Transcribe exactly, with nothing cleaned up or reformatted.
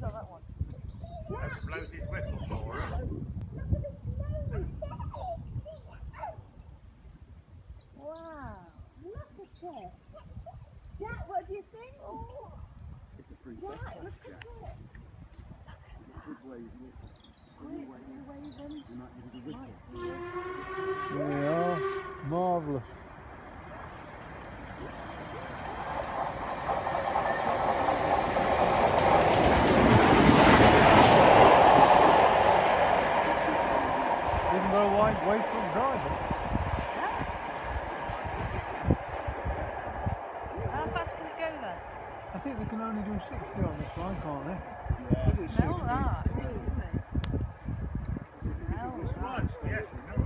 colour, that one. As it blows his whistle for us. Wow, look at it. Jack, what do you think? Oh. It's a free Jack, look at Jack. it. Good wave, isn't it? Wait, wait, waving. You might give it a whistle. There we are, marvellous. Even though I ain't wait from driving. How fast can it go then? I think they can only do sixty on this line, can't they? Yeah. Is it Smell sixty? that, isn't it? Smell that. Yes, we know.